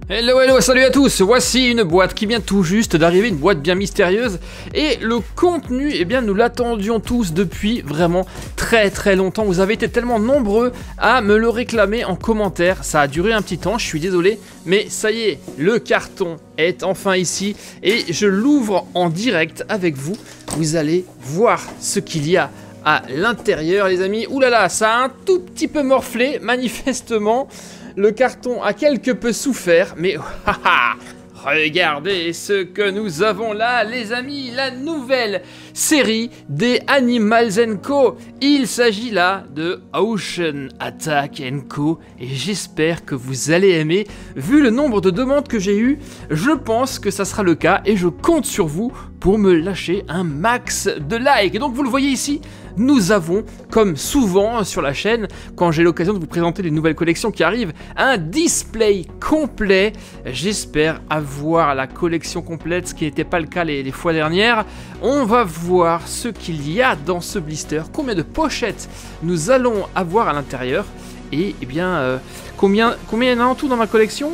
Hello, hello, salut à tous. Voici une boîte qui vient tout juste d'arriver, une boîte bien mystérieuse. Et le contenu, eh bien, nous l'attendions tous depuis vraiment très longtemps. Vous avez été tellement nombreux à me le réclamer en commentaire. Ça a duré un petit temps, je suis désolé. Mais ça y est, le carton est enfin ici. Et je l'ouvre en direct avec vous. Vous allez voir ce qu'il y a à l'intérieur, les amis. Ouh là là, ça a un tout petit peu morflé, manifestement. Le carton a quelque peu souffert, mais regardez ce que nous avons là, les amis, la nouvelle série des Animals & Co. Il s'agit là de Ocean Attack & Co. Et j'espère que vous allez aimer. Vu le nombre de demandes que j'ai eues, je pense que ça sera le cas et je compte sur vous pour me lâcher un max de likes. Et donc vous le voyez ici, nous avons, comme souvent sur la chaîne, quand j'ai l'occasion de vous présenter les nouvelles collections qui arrivent, un display complet. J'espère avoir la collection complète, ce qui n'était pas le cas les fois dernières. On va voir ce qu'il y a dans ce blister, combien de pochettes nous allons avoir à l'intérieur. Et eh bien, combien il y en a en tout dans ma collection?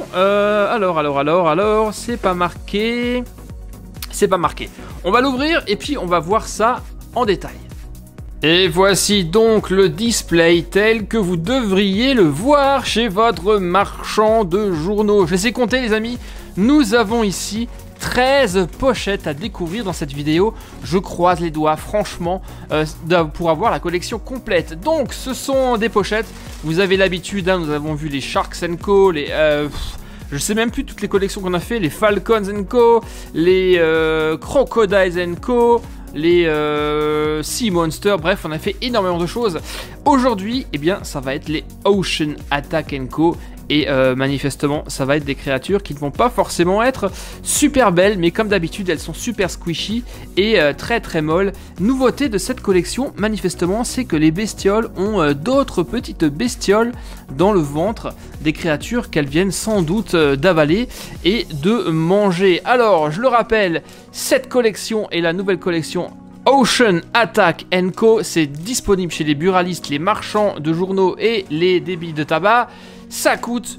Alors, c'est pas marqué. C'est pas marqué. On va l'ouvrir et puis on va voir ça en détail. Et voici donc le display tel que vous devriez le voir chez votre marchand de journaux. Je les ai comptés, les amis. Nous avons ici 13 pochettes à découvrir dans cette vidéo. Je croise les doigts, franchement, pour avoir la collection complète. Donc, ce sont des pochettes. Vous avez l'habitude, hein, nous avons vu les Sharks & Co, les... je sais même plus toutes les collections qu'on a fait, les Falcons & Co, les Crocodiles & Co, les Sea Monsters, bref, on a fait énormément de choses. Aujourd'hui, eh bien, ça va être les Ocean Attack & Co. Et manifestement, ça va être des créatures qui ne vont pas forcément être super belles, mais comme d'habitude, elles sont super squishy et très molles. Nouveauté de cette collection, manifestement, c'est que les bestioles ont d'autres petites bestioles dans le ventre, des créatures qu'elles viennent sans doute d'avaler et de manger. Alors, je le rappelle, cette collection est la nouvelle collection Ocean Attack & Co. C'est disponible chez les buralistes, les marchands de journaux et les débits de tabac. Ça coûte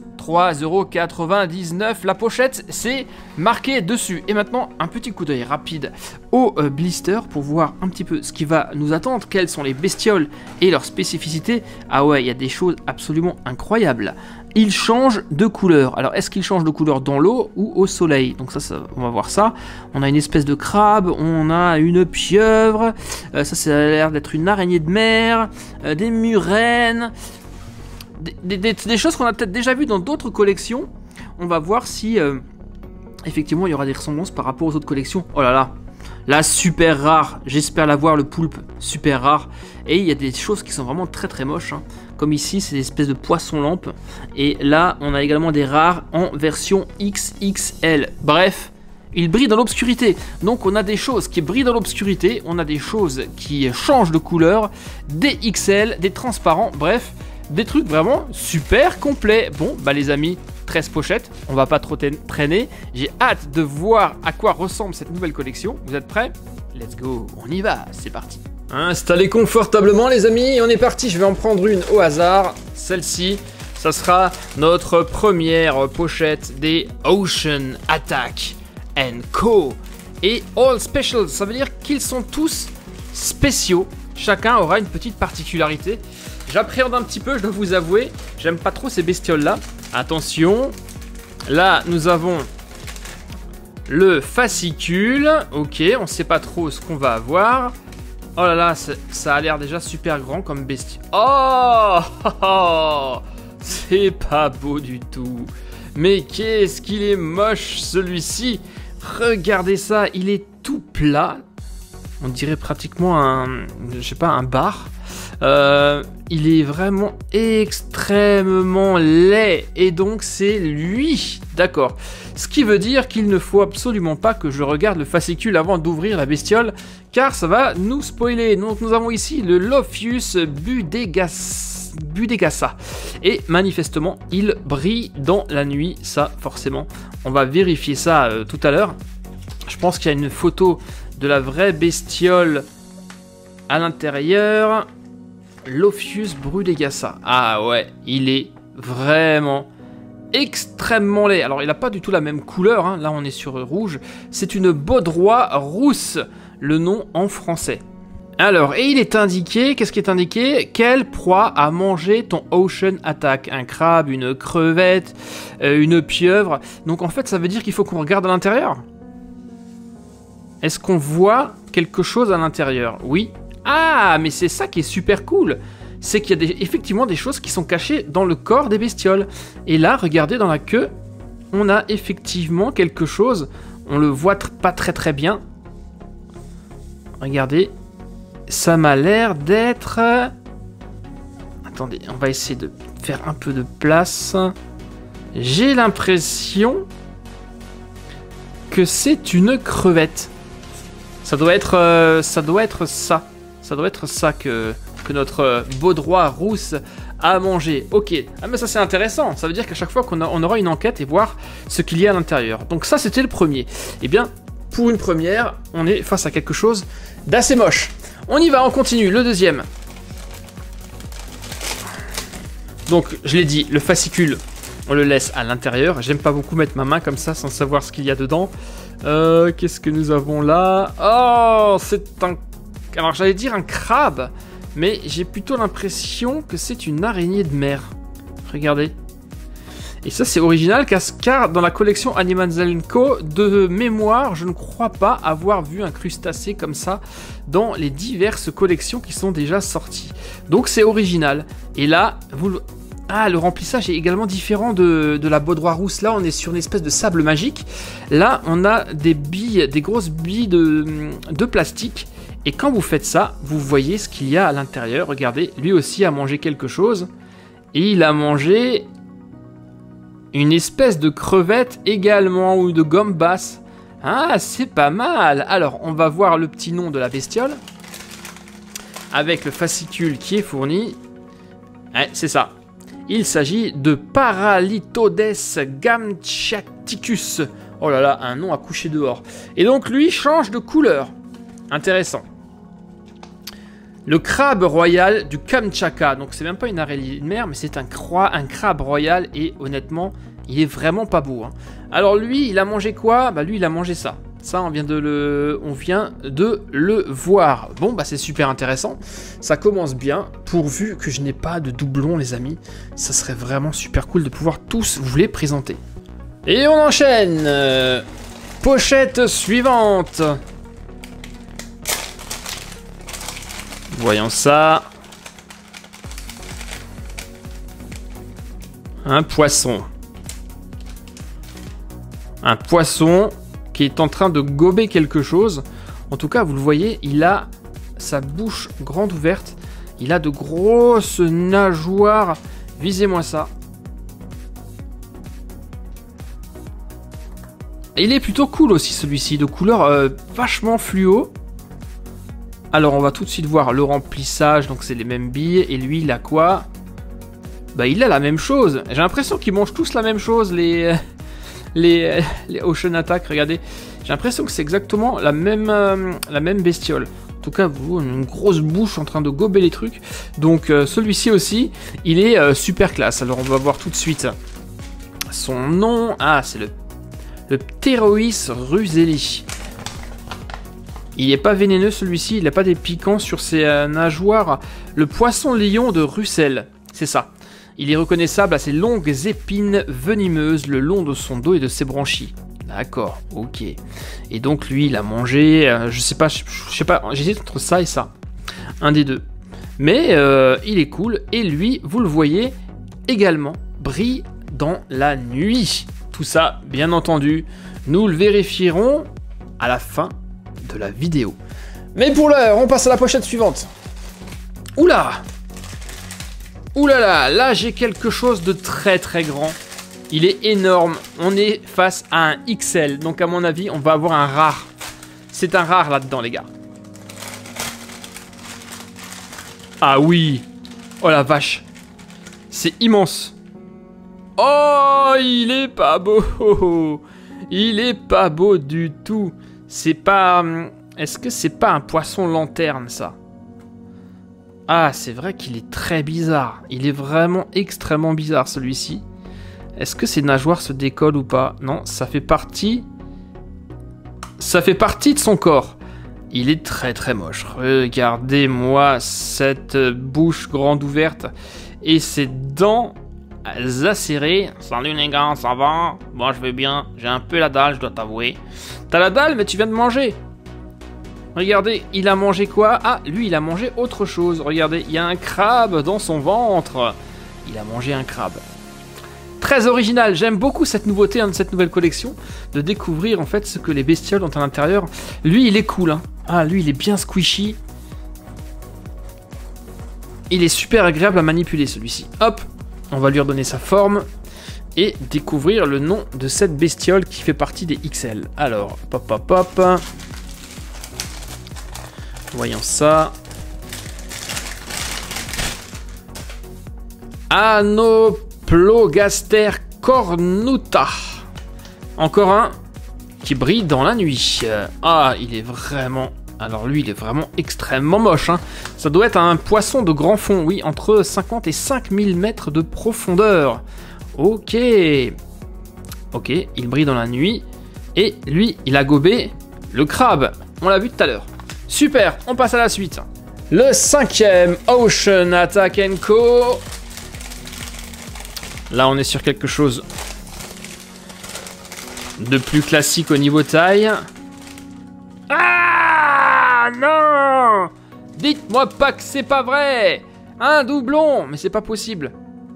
3,99 €. La pochette, c'est marqué dessus. Et maintenant, un petit coup d'œil rapide au blister pour voir un petit peu ce qui va nous attendre. Quelles sont les bestioles et leurs spécificités. Ah ouais, il y a des choses absolument incroyables. Il change de couleur. Alors, est-ce qu'il change de couleur dans l'eau ou au soleil? Donc ça, on va voir ça. On a une espèce de crabe, on a une pieuvre. Ça a l'air d'être une araignée de mer, des murènes. Des choses qu'on a peut-être déjà vues dans d'autres collections. On va voir si effectivement il y aura des ressemblances par rapport aux autres collections. Oh là là, là super rare, j'espère l'avoir, le poulpe super rare. Et il y a des choses qui sont vraiment très moches, hein. Comme ici, c'est des espèces de poissons lampes. Et là, on a également des rares en version XXL. Bref, il brille dans l'obscurité. Donc on a des choses qui brillent dans l'obscurité, on a des choses qui changent de couleur, des XL, des transparents, bref. Des trucs vraiment super complets. Bon, bah les amis, 13 pochettes, on va pas trop traîner. J'ai hâte de voir à quoi ressemble cette nouvelle collection. Vous êtes prêts? Let's go, on y va, c'est parti. Installez confortablement les amis, et on est parti. Je vais en prendre une au hasard. Celle-ci, ça sera notre première pochette des Ocean Attack & Co. Et All Special, ça veut dire qu'ils sont tous spéciaux. Chacun aura une petite particularité. J'appréhende un petit peu, je dois vous avouer. J'aime pas trop ces bestioles-là. Attention. Là, nous avons le fascicule. Ok, on sait pas trop ce qu'on va avoir. Oh là là, ça a l'air déjà super grand comme bestiole. Oh, c'est pas beau du tout. Mais qu'est-ce qu'il est moche celui-ci. Regardez ça, il est tout plat. On dirait pratiquement un bar. Il est vraiment extrêmement laid et donc c'est lui, d'accord. Ce qui veut dire qu'il ne faut absolument pas que je regarde le fascicule avant d'ouvrir la bestiole car ça va nous spoiler. Donc nous avons ici le Lophius Budegassa et manifestement il brille dans la nuit, ça forcément. On va vérifier ça tout à l'heure. Je pense qu'il y a une photo de la vraie bestiole à l'intérieur. Lophius Budegassa. Ah ouais, il est vraiment extrêmement laid. Alors il n'a pas du tout la même couleur, hein. Là on est sur rouge. C'est une baudroie rousse, le nom en français. Alors, et il est indiqué, qu'est-ce qui est indiqué? Quelle proie a mangé ton Ocean Attack? Un crabe, une crevette, une pieuvre. Donc en fait, ça veut dire qu'il faut qu'on regarde à l'intérieur. Est-ce qu'on voit quelque chose à l'intérieur? Oui. Ah, mais c'est ça qui est super cool. C'est qu'il y a effectivement des choses qui sont cachées dans le corps des bestioles. Et là, regardez dans la queue, on a effectivement quelque chose. On le voit pas très bien. Regardez. Ça m'a l'air d'être... Attendez, on va essayer de faire un peu de place. J'ai l'impression que c'est une crevette. Ça doit être ça. Ça doit être ça que notre baudroie rousse a mangé. Ok, ah mais ça c'est intéressant. Ça veut dire qu'à chaque fois qu'on aura une enquête et voir ce qu'il y a à l'intérieur. Donc ça c'était le premier. Eh bien, pour une première, on est face à quelque chose d'assez moche. On y va, on continue, le deuxième. Donc, je l'ai dit, le fascicule, on le laisse à l'intérieur. J'aime pas beaucoup mettre ma main comme ça sans savoir ce qu'il y a dedans. Qu'est-ce que nous avons là? Oh, c'est un... Alors, j'allais dire un crabe, mais j'ai plutôt l'impression que c'est une araignée de mer. Regardez. Et ça, c'est original, car dans la collection Animal Co, de mémoire, je ne crois pas avoir vu un crustacé comme ça dans les diverses collections qui sont déjà sorties. Donc, c'est original. Et là, le remplissage est également différent de la baudroie rousse. Là, on est sur une espèce de sable magique. Là, on a des billes, des grosses billes de plastique. Et quand vous faites ça, vous voyez ce qu'il y a à l'intérieur. Regardez, lui aussi a mangé quelque chose. Et il a mangé... une espèce de crevette également, ou de gomme basse. Ah, c'est pas mal. Alors, on va voir le petit nom de la bestiole. Avec le fascicule qui est fourni. Ouais, c'est ça. Il s'agit de Paralithodes gamchaticus. Oh là là, un nom à coucher dehors. Et donc, lui change de couleur. Intéressant. Le crabe royal du Kamtchatka. Donc c'est même pas une araignée de mer, mais c'est un crabe royal. Et honnêtement, il est vraiment pas beau. Hein. Alors lui, il a mangé quoi? Bah lui, il a mangé ça. Ça, on vient de le voir. Bon, bah c'est super intéressant. Ça commence bien, pourvu que je n'ai pas de doublons, les amis. Ça serait vraiment super cool de pouvoir tous vous les présenter. Et on enchaîne. Pochette suivante. Voyons ça. Un poisson. Un poisson qui est en train de gober quelque chose. En tout cas, vous le voyez, il a sa bouche grande ouverte. Il a de grosses nageoires. Visez-moi ça. Et il est plutôt cool aussi celui-ci, de couleur vachement fluo. Alors on va tout de suite voir le remplissage, donc c'est les mêmes billes, et lui il a quoi? Bah il a la même chose, j'ai l'impression qu'ils mangent tous la même chose, les Ocean Attack, regardez. J'ai l'impression que c'est exactement la même bestiole. En tout cas, vous avez une grosse bouche en train de gober les trucs. Donc celui-ci aussi, il est super classe. Alors on va voir tout de suite son nom. Ah, c'est le Pterois ruseli. Il n'est pas vénéneux celui-ci, il n'a pas des piquants sur ses nageoires. Le poisson-lion de Russell, c'est ça. Il est reconnaissable à ses longues épines venimeuses le long de son dos et de ses branchies. D'accord, ok. Et donc lui, il a mangé, je sais pas, j'hésite entre ça et ça. Un des deux. Mais il est cool, et lui, vous le voyez, également, brille dans la nuit. Tout ça, bien entendu, nous le vérifierons à la fin de la vidéo. Mais pour l'heure, on passe à la pochette suivante. Oula! Oulala, là j'ai quelque chose de très très grand. Il est énorme. On est face à un XL. Donc à mon avis, on va avoir un rare. C'est un rare là-dedans, les gars. Ah oui. Oh la vache. C'est immense. Oh, il est pas beau. Il est pas beau du tout. C'est pas... Est-ce que c'est pas un poisson lanterne, ça? Ah, c'est vrai qu'il est très bizarre. Il est vraiment extrêmement bizarre, celui-ci. Est-ce que ses nageoires se décollent ou pas? Non, ça fait partie... Ça fait partie de son corps. Il est très très moche. Regardez-moi cette bouche grande ouverte et ses dents acérées. Salut les gars, ça va? Moi je vais bien. J'ai un peu la dalle, je dois t'avouer. T'as la dalle, mais tu viens de manger. Regardez, il a mangé quoi? Ah, lui il a mangé autre chose. Regardez, il y a un crabe dans son ventre. Il a mangé un crabe. Très original, j'aime beaucoup cette nouveauté de cette nouvelle collection, de découvrir en fait ce que les bestioles ont à l'intérieur. Lui il est cool, hein. Ah, lui il est bien squishy. Il est super agréable à manipuler celui-ci. Hop, on va lui redonner sa forme et découvrir le nom de cette bestiole qui fait partie des XL. Alors, pop pop pop. Voyons ça. Anoplogaster cornuta. Encore un qui brille dans la nuit. Ah, il est vraiment... Alors lui, il est vraiment extrêmement moche. Hein. Ça doit être un poisson de grand fond. Oui, entre 50 et 5000 mètres de profondeur. Ok. Ok, il brille dans la nuit. Et lui, il a gobé le crabe. On l'a vu tout à l'heure. Super, on passe à la suite. Le 5e, Ocean Attack & Co. Là, on est sur quelque chose de plus classique au niveau taille. Ah non! Dites-moi pas que c'est pas vrai! Un doublon! Mais c'est pas possible.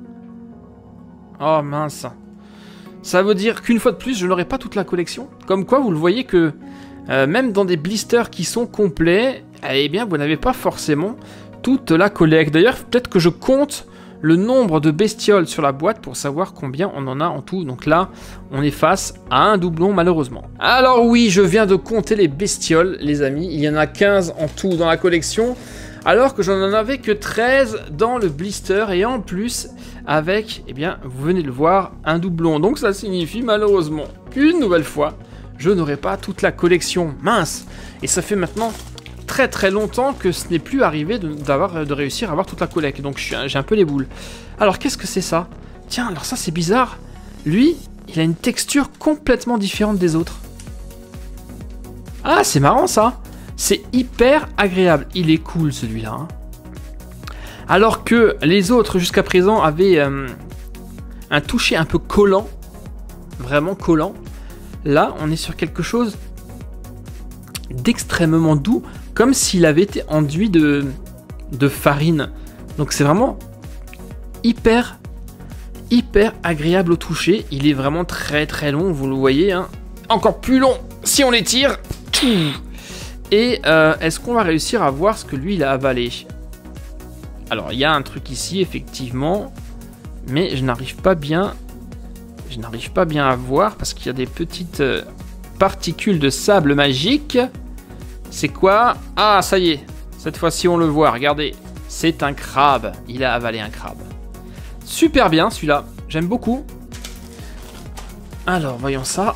Oh mince. Ça veut dire qu'une fois de plus, je n'aurai pas toute la collection. Comme quoi, vous le voyez que même dans des blisters qui sont complets, eh bien, vous n'avez pas forcément toute la collecte. D'ailleurs, peut-être que je compte le nombre de bestioles sur la boîte pour savoir combien on en a en tout. Donc là, on est face à un doublon malheureusement. Alors oui, je viens de compter les bestioles, les amis. Il y en a 15 en tout dans la collection, alors que j'en avais que 13 dans le blister. Et en plus, avec, eh bien, vous venez de le voir, un doublon. Donc ça signifie malheureusement qu'une nouvelle fois, je n'aurai pas toute la collection. Mince! Et ça fait maintenant très très longtemps que ce n'est plus arrivé de réussir à avoir toute la collecte, donc j'ai un peu les boules. Alors qu'est-ce que c'est ça? Tiens, alors ça c'est bizarre, lui il a une texture complètement différente des autres. Ah, c'est marrant ça, c'est hyper agréable, il est cool celui-là, hein. Alors que les autres jusqu'à présent avaient un toucher un peu collant, vraiment collant, là on est sur quelque chose d'extrêmement doux, comme s'il avait été enduit de farine. Donc c'est vraiment hyper agréable au toucher. Il est vraiment très très long, vous le voyez, hein. Encore plus long si on l'étire. Et est-ce qu'on va réussir à voir ce que lui il a avalé? Alors il y a un truc ici effectivement, mais je n'arrive pas bien à voir parce qu'il y a des petites particules de sable magique. C'est quoi? Ah, ça y est. Cette fois-ci, on le voit. Regardez. C'est un crabe. Il a avalé un crabe. Super bien, celui-là. J'aime beaucoup. Alors, voyons ça.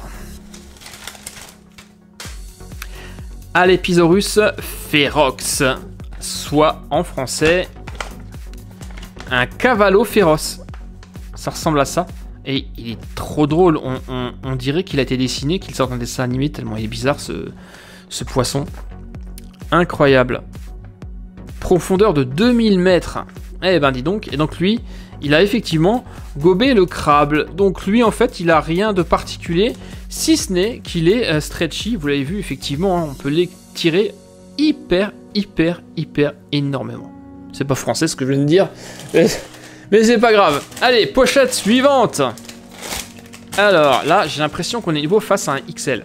Alepisaurus ferox. Soit, en français, un cavallo féroce. Ça ressemble à ça. Et il est trop drôle. On dirait qu'il a été dessiné, qu'il sort d'un dessin animé, tellement il est bizarre, ce poisson. Incroyable. Profondeur de 2000 mètres. Eh ben dis donc. Et donc lui, il a effectivement gobé le crabe. Donc lui, en fait, il a rien de particulier, si ce n'est qu'il est stretchy. Vous l'avez vu, effectivement, hein, on peut l'étirer hyper énormément. C'est pas français ce que je viens de dire, mais c'est pas grave. Allez, pochette suivante. Alors là, j'ai l'impression qu'on est niveau face à un XL.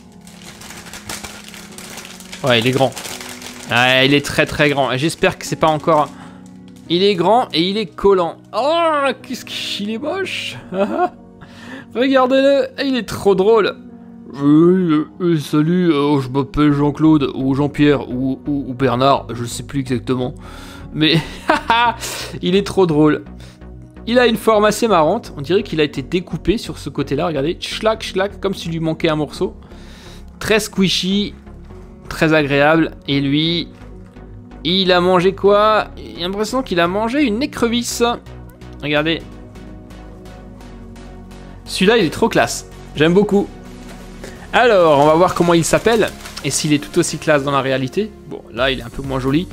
Ouais, il est grand. Ouais, il est très très grand. J'espère que c'est pas encore... Il est grand et il est collant. Oh, qu'est-ce qu'il est moche. Regardez-le, il est trop drôle. Salut, je m'appelle Jean-Claude, ou Jean-Pierre, ou Bernard, je sais plus exactement. Mais il est trop drôle. Il a une forme assez marrante. On dirait qu'il a été découpé sur ce côté-là. Regardez, schlac, schlac, comme s'il lui manquait un morceau. Très squishy. Très agréable. Et lui, il a mangé quoi? J'ai l'impression qu'il a mangé une écrevisse. Regardez. Celui-là, il est trop classe. J'aime beaucoup. Alors, on va voir comment il s'appelle. Et s'il est tout aussi classe dans la réalité. Bon, là, il est un peu moins joli.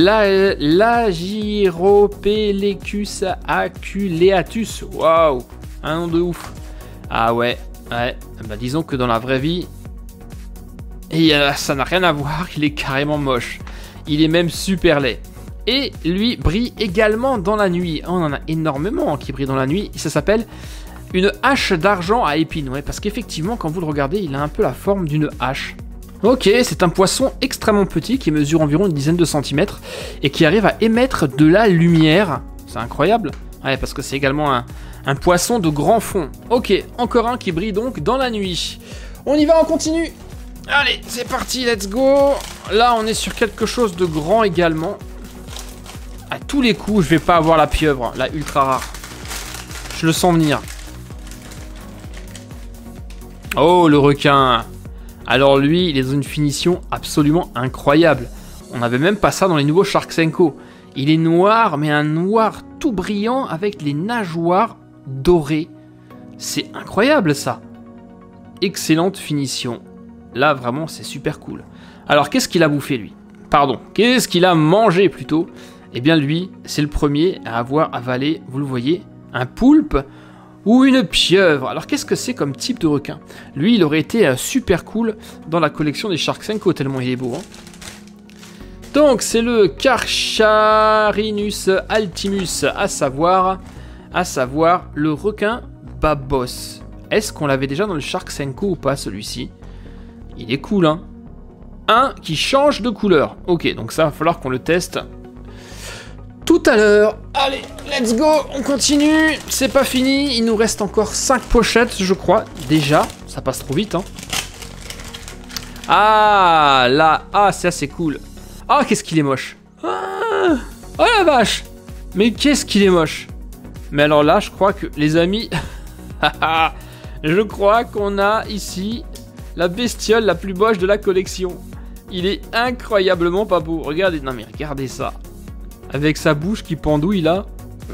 Lagyropelecus aculeatus. Waouh, un nom de ouf. Ah ouais. Bah, disons que dans la vraie vie, ça n'a rien à voir. Il est carrément moche. Il est même super laid. Et lui brille également dans la nuit. On en a énormément qui brillent dans la nuit. Ça s'appelle une hache d'argent à épines. Ouais, parce qu'effectivement, quand vous le regardez, il a un peu la forme d'une hache. Ok, c'est un poisson extrêmement petit qui mesure environ une dizaine de centimètres et qui arrive à émettre de la lumière. C'est incroyable. Ouais, parce que c'est également un poisson de grand fond. Ok, encore un qui brille donc dans la nuit. On y va, on continue. Allez, c'est parti, let's go. Là, on est sur quelque chose de grand également. À tous les coups, je vais pas avoir la pieuvre, la ultra rare. Je le sens venir. Oh, le requin. Alors lui, il est dans une finition absolument incroyable. On n'avait même pas ça dans les nouveaux Shark Senko. Il est noir, mais un noir tout brillant avec les nageoires dorées. C'est incroyable ça. Excellente finition. Là, vraiment, c'est super cool. Alors, qu'est-ce qu'il a bouffé, lui? Pardon, qu'est-ce qu'il a mangé, plutôt? Eh bien, lui, c'est le premier à avoir avalé, vous le voyez, un poulpe ou une pieuvre. Alors, qu'est-ce que c'est comme type de requin? Lui, il aurait été super cool dans la collection des Shark Senko, tellement il est beau. Hein. Donc, c'est le Carcharinus altimus, à savoir le requin babos. Est-ce qu'on l'avait déjà dans le Shark Senko ou pas, celui-ci? Il est cool, hein. Un qui change de couleur. Ok, donc ça va falloir qu'on le teste tout à l'heure. Allez, let's go, on continue. C'est pas fini, il nous reste encore 5 pochettes, je crois. Déjà, ça passe trop vite, hein. Ah, là, c'est assez cool. Ah, qu'est-ce qu'il est moche. Ah, oh la vache. Mais qu'est-ce qu'il est moche. Mais alors là, je crois que, les amis... je crois qu'on a ici... la bestiole la plus moche de la collection. Il est incroyablement pas beau. Regardez, non mais regardez ça. Avec sa bouche qui pendouille là.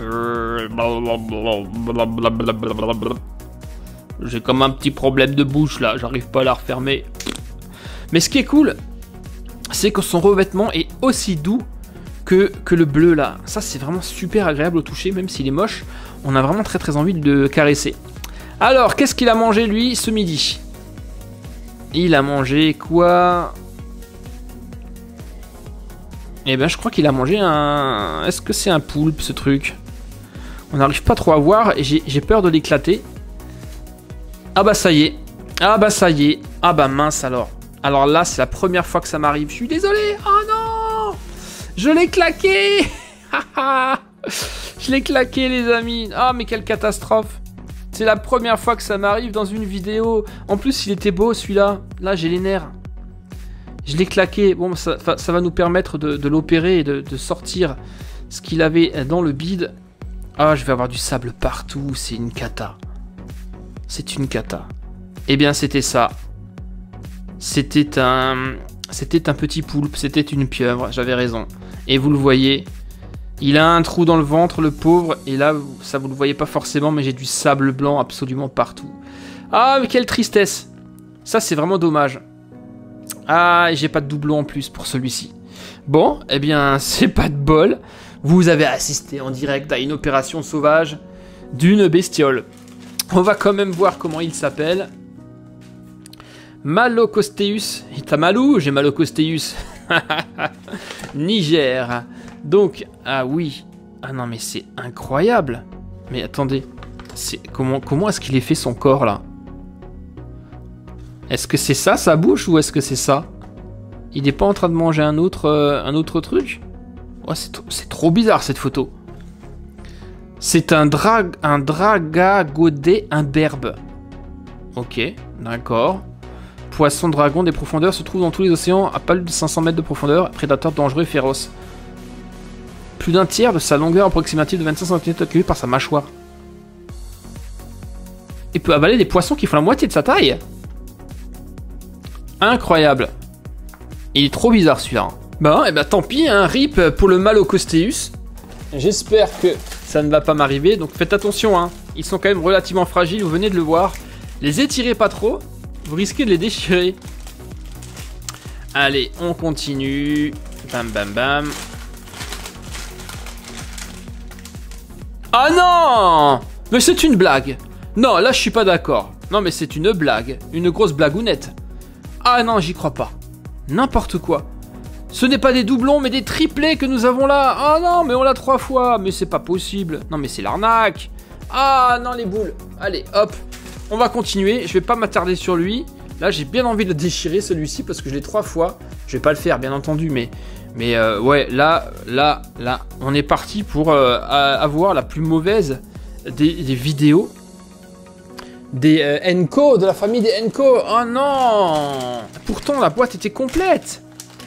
J'ai comme un petit problème de bouche là. J'arrive pas à la refermer. Mais ce qui est cool, c'est que son revêtement est aussi doux que le bleu là. Ça c'est vraiment super agréable au toucher. Même s'il est moche, on a vraiment très envie de le caresser. Alors, qu'est-ce qu'il a mangé lui ce midi? Il a mangé quoi? Eh ben, je crois qu'il a mangé un... Est-ce que c'est un poulpe, ce truc? On n'arrive pas trop à voir et j'ai peur de l'éclater. Ah bah ça y est. Ah bah ça y est. Ah bah mince alors. Alors là, c'est la première fois que ça m'arrive. Je suis désolé. Oh non! Je l'ai claqué. Je l'ai claqué, les amis. Ah, mais quelle catastrophe. C'est la première fois que ça m'arrive dans une vidéo. En plus, il était beau, celui-là. Là, j'ai les nerfs. Je l'ai claqué. Bon, ça va nous permettre de l'opérer et de sortir ce qu'il avait dans le bide. Ah, je vais avoir du sable partout. C'est une cata. C'est une cata. Eh bien, c'était ça. C'était un petit poulpe. C'était une pieuvre. J'avais raison. Et vous le voyez... Il a un trou dans le ventre, le pauvre, et là, ça vous le voyez pas forcément, mais j'ai du sable blanc absolument partout. Ah, mais quelle tristesse. Ça, c'est vraiment dommage. Ah, et j'ai pas de doublon en plus pour celui-ci. Bon, eh bien, c'est pas de bol. Vous avez assisté en direct à une opération sauvage d'une bestiole. On va quand même voir comment il s'appelle. Malocosteus. T'as malou? J'ai Malocosteus. Niger. Donc, ah oui. Ah non, mais c'est incroyable. Mais attendez. Comment est-ce qu'il ait fait son corps, là? Est-ce que c'est ça, sa bouche, ou est-ce que c'est ça? Il n'est pas en train de manger un autre truc? Oh, c'est trop bizarre, cette photo. C'est un dragagodé imberbe. Ok, d'accord. Poisson dragon des profondeurs se trouve dans tous les océans à pas plus de 500 mètres de profondeur. Prédateur dangereux et féroce. Plus d'un tiers de sa longueur approximative de 25 cm occupée par sa mâchoire. Il peut avaler des poissons qui font la moitié de sa taille. Incroyable. Il est trop bizarre celui-là. Bon, et bah tant pis, hein, rip pour le Malocosteus. J'espère que ça ne va pas m'arriver, donc faites attention, hein. Ils sont quand même relativement fragiles, vous venez de le voir. Les étirez pas trop, vous risquez de les déchirer. Allez, on continue. Bam, bam, bam. Ah non! Mais c'est une blague. Non, là, je suis pas d'accord. Non, mais c'est une blague. Une grosse blagounette. Ah non, j'y crois pas. N'importe quoi. Ce n'est pas des doublons, mais des triplés que nous avons là. Ah non, mais on l'a 3 fois. Mais c'est pas possible. Non, mais c'est l'arnaque. Ah non, les boules. Allez, hop. On va continuer. Je vais pas m'attarder sur lui. Là, j'ai bien envie de le déchirer, celui-ci, parce que je l'ai 3 fois. Je vais pas le faire, bien entendu, mais ouais, là, on est parti pour avoir la plus mauvaise des vidéos des Enco, de la famille des Enco. Oh non! Pourtant, la boîte était complète.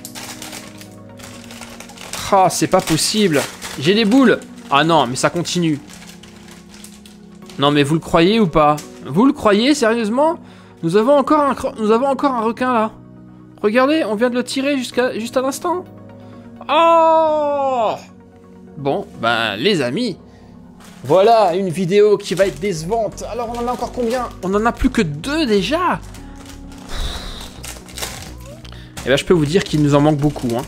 Ah, c'est pas possible. J'ai des boules. Ah non, mais ça continue. Non, mais vous le croyez ou pas? Vous le croyez, sérieusement? Nous avons encore un requin, là. Regardez, on vient de le tirer juste à l'instant. Oh! Bon, ben, les amis, voilà une vidéo qui va être décevante. Alors, on en a encore combien? On en a plus que 2 déjà. Et ben, je peux vous dire qu'il nous en manque beaucoup, hein.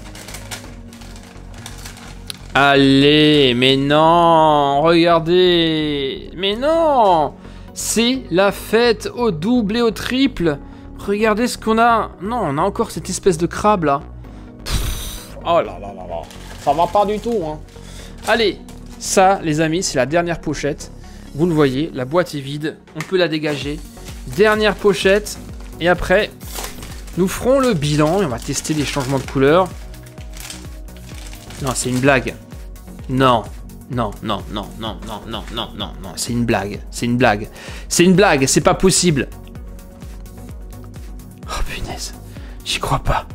Allez, mais non, regardez. Mais non! C'est la fête au double et au triple. Regardez ce qu'on a. Non, on a encore cette espèce de crabe là. Oh là là là là. Ça va pas du tout, hein. Allez, ça, les amis, c'est la dernière pochette. Vous le voyez, la boîte est vide. On peut la dégager. Dernière pochette. Et après, nous ferons le bilan. Et on va tester les changements de couleur. Non, c'est une blague. Non. Non, non, non, non, non, non, non, non, non. C'est une blague. C'est une blague. C'est une blague. C'est pas possible. Oh punaise, j'y crois pas.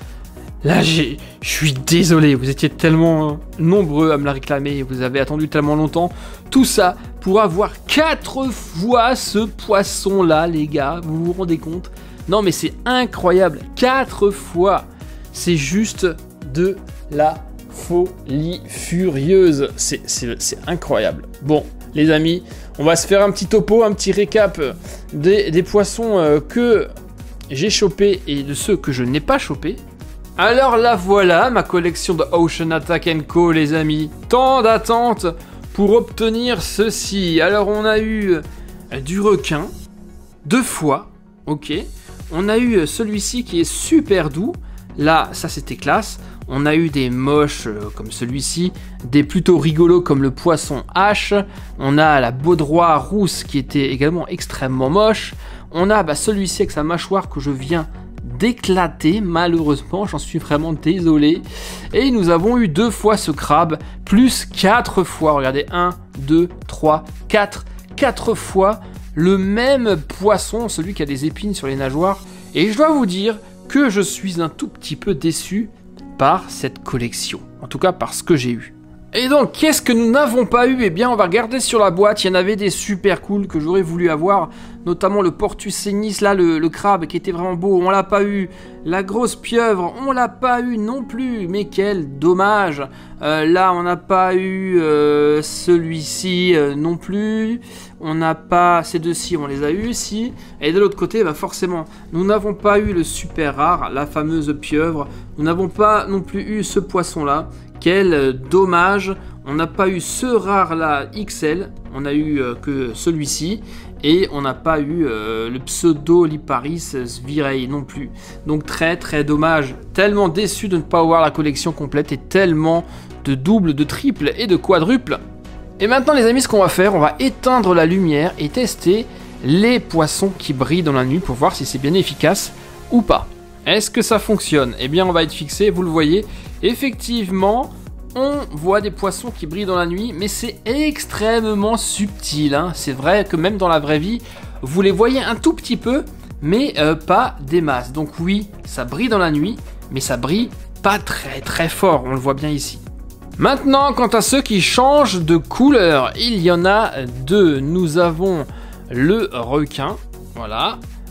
Là, je suis désolé, vous étiez tellement nombreux à me la réclamer, vous avez attendu tellement longtemps. Tout ça pour avoir 4 fois ce poisson-là, les gars, vous vous rendez compte? Non mais c'est incroyable, 4 fois. C'est juste de la folie furieuse. C'est incroyable. Bon, les amis, on va se faire un petit topo, un petit récap des poissons que j'ai chopé et de ceux que je n'ai pas chopé. Alors là voilà ma collection de Ocean Attack & Co, les amis. Tant d'attente pour obtenir ceci. Alors on a eu du requin 2 fois, ok. On a eu celui-ci qui est super doux. Là, ça c'était classe. On a eu des moches comme celui-ci, des plutôt rigolos comme le poisson hache. On a la baudroie rousse qui était également extrêmement moche. On a celui-ci avec sa mâchoire que je viens d'éclater, malheureusement, j'en suis vraiment désolé. Et nous avons eu 2 fois ce crabe, plus 4 fois, regardez, 1, 2, 3, 4, 4 fois le même poisson, celui qui a des épines sur les nageoires. Et je dois vous dire que je suis un tout petit peu déçu par cette collection, en tout cas par ce que j'ai eu. Et donc, qu'est-ce que nous n'avons pas eu? Eh bien, on va regarder sur la boîte, il y en avait des super cool que j'aurais voulu avoir, notamment le Portus Senis, là, le crabe qui était vraiment beau, on l'a pas eu. La grosse pieuvre, on l'a pas eu non plus, mais quel dommage. Là, on n'a pas eu celui-ci non plus. On n'a pas, ces deux-ci, on les a eu, si. Et de l'autre côté, forcément, nous n'avons pas eu le super rare, la fameuse pieuvre. Nous n'avons pas non plus eu ce poisson-là. Quel dommage, on n'a pas eu ce rare là XL, on a eu que celui-ci, et on n'a pas eu le pseudo Liparis Svirei non plus. Donc très très dommage, tellement déçu de ne pas avoir la collection complète et tellement de double, de triple et de quadruple. Et maintenant les amis, ce qu'on va faire, on va éteindre la lumière et tester les poissons qui brillent dans la nuit pour voir si c'est bien efficace ou pas. Est-ce que ça fonctionne? Eh bien on va être fixé, vous le voyez. Effectivement, on voit des poissons qui brillent dans la nuit, mais c'est extrêmement subtil, hein. C'est vrai que même dans la vraie vie, vous les voyez un tout petit peu, mais pas des masses. Donc oui, ça brille dans la nuit, mais ça brille pas très très fort, on le voit bien ici. Maintenant, quant à ceux qui changent de couleur, il y en a 2. Nous avons le requin, voilà.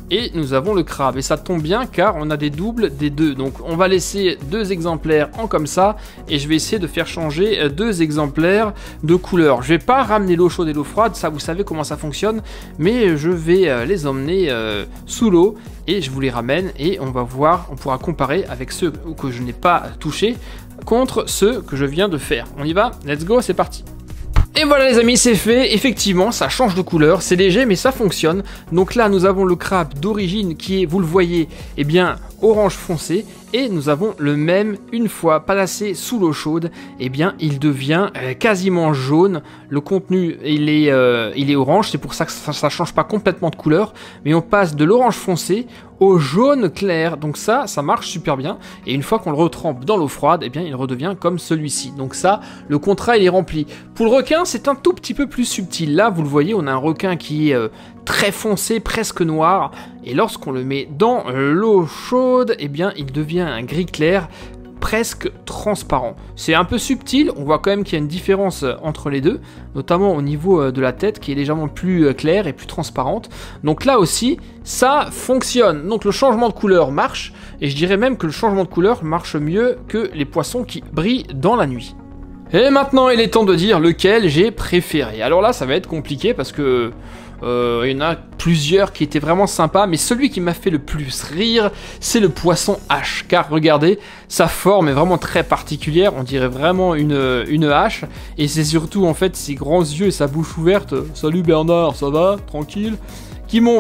et nous avons le crabe. Et ça tombe bien car on a des doubles des deux. Donc on va laisser 2 exemplaires en comme ça et je vais essayer de faire changer 2 exemplaires de couleur. Je vais pas ramener l'eau chaude et l'eau froide, ça vous savez comment ça fonctionne, mais je vais les emmener sous l'eau et je vous les ramène et on va voir, on pourra comparer avec ceux que je n'ai pas touchés contre ceux que je viens de faire. On y va? Let's go, c'est parti! Et voilà les amis, c'est fait, effectivement ça change de couleur, c'est léger mais ça fonctionne. Donc là nous avons le crabe d'origine qui est, vous le voyez, eh bien orange foncé. Et nous avons le même, une fois placé sous l'eau chaude, eh bien il devient quasiment jaune. Le contenu il est orange, c'est pour ça que ça change pas complètement de couleur. Mais on passe de l'orange foncé au jaune clair, donc ça marche super bien. Et une fois qu'on le retrempe dans l'eau froide, eh bien il redevient comme celui-ci. Donc ça, le contrat il est rempli. Pour le requin, c'est un tout petit peu plus subtil. Là, vous le voyez, on a un requin qui est très foncé, presque noir. Et lorsqu'on le met dans l'eau chaude, eh bien il devient un gris clair, presque transparent. C'est un peu subtil, on voit quand même qu'il y a une différence entre les deux, notamment au niveau de la tête qui est légèrement plus claire et plus transparente. Donc là aussi, ça fonctionne. Donc le changement de couleur marche, et je dirais même que le changement de couleur marche mieux que les poissons qui brillent dans la nuit. Et maintenant, il est temps de dire lequel j'ai préféré. Alors là, ça va être compliqué parce que il y en a plusieurs qui étaient vraiment sympas, mais celui qui m'a fait le plus rire, c'est le poisson hache. Car regardez, sa forme est vraiment très particulière, on dirait vraiment une hache. Et c'est surtout en fait ses grands yeux et sa bouche ouverte. Salut Bernard, ça va? Tranquille? Qui m'ont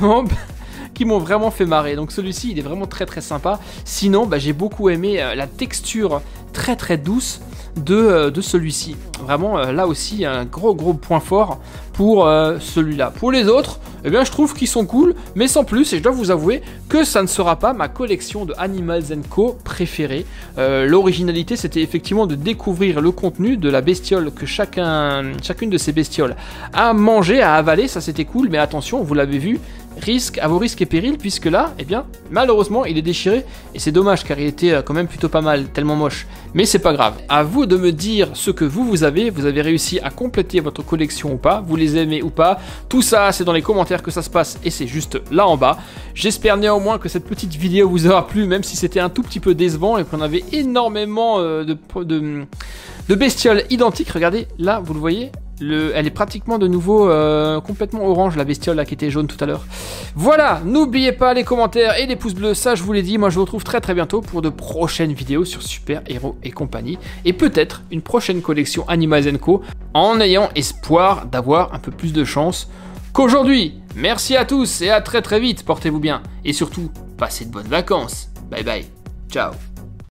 vraiment fait marrer. Donc celui-ci, il est vraiment très très sympa. Sinon, j'ai beaucoup aimé la texture très très douce de celui-ci. Vraiment, là aussi, un gros point fort pour celui-là. Pour les autres, eh bien, je trouve qu'ils sont cool, mais sans plus, et je dois vous avouer que ça ne sera pas ma collection de Animals & Co préférée. L'originalité, c'était effectivement de découvrir le contenu de la bestiole que chacune de ces bestioles a mangé, a avalé, ça c'était cool, mais attention, vous l'avez vu, à vos risques et périls, puisque là, eh bien, malheureusement, il est déchiré, et c'est dommage, car il était quand même plutôt pas mal, tellement moche, mais c'est pas grave. À vous de me dire ce que vous avez réussi à compléter votre collection ou pas, vous les aimez ou pas, tout ça, c'est dans les commentaires que ça se passe, et c'est juste là en bas. J'espère néanmoins que cette petite vidéo vous aura plu, même si c'était un tout petit peu décevant, et qu'on avait énormément de bestioles identiques. Regardez, là, vous le voyez, elle est pratiquement de nouveau complètement orange, la bestiole là qui était jaune tout à l'heure. Voilà, n'oubliez pas les commentaires et les pouces bleus, ça je vous l'ai dit. Moi je vous retrouve très très bientôt pour de prochaines vidéos sur Super Héros et compagnie. Et peut-être une prochaine collection Animals & Co, en ayant espoir d'avoir un peu plus de chance qu'aujourd'hui. Merci à tous et à très très vite, portez-vous bien. Et surtout, passez de bonnes vacances. Bye bye, ciao.